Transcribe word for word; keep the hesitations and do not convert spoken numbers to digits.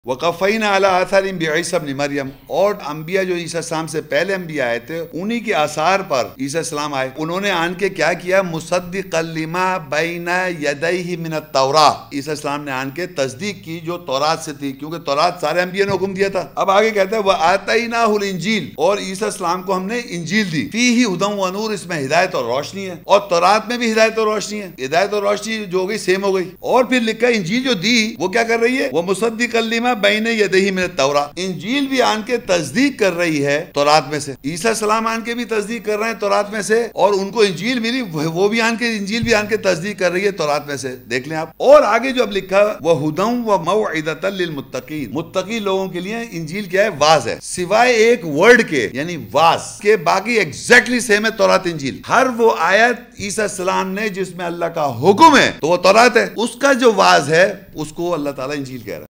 वक़फ़ैना अला आसारिहिम बिईसा इब्न मरियम, और अंबिया जो ईसा सलाम से पहले अंबिया आए थे उन्हीं के आसार पर ईसा सलाम आए। उन्होंने आन के क्या किया, मुसद्दिक़न लिमा बैना यदैहि मिनत तौरात, ईसा सलाम ने आन के तस्दीक की जो तौरात से थी, क्योंकि तौरात सारे अंबिया ने हुक्म दिया था। अब आगे कहता है वह आतैनाहुल इंजील, और ईसा सलाम को हमने इंजील दी, फीही हुदन व नूर, इसमें हिदायत और रोशनी है, और तौरात में भी हिदायत और रोशनी है। हिदायत और रोशनी जो हो गई सेम हो गई। और फिर लिखा इंजील जो दी वो क्या कर रही है, वो मुसद्दिक़न लिमा बैने यदैहि मिनत तौरात, इंजील भी आन के तस्दीक कर रही है तौरात में से, ईसा सलाम आन के भी तस्दीक कर रहे हैं तौरात में से, और उनको इंजील मिली वो भी आन के इंजील भी आन के तस्दीक कर रही है तौरात में से। देख लें आप। और आगे जो अब लिखा वह हुदन व मौइदतन लिल मुत्तकीन, मुत्तकी लोगों के लिए इंजील क्या है, वाज है, सिवाय एक वर्ड के यानी वाज के बाकी एग्जैक्टली सेम है तौरात इंजील। हर वो आयत ईसा सलाम ने जिसमें अल्लाह का हुक्म है तो वो तौरात है, उसका जो वाज है उसको अल्लाह ताला इंजील कह रहा है।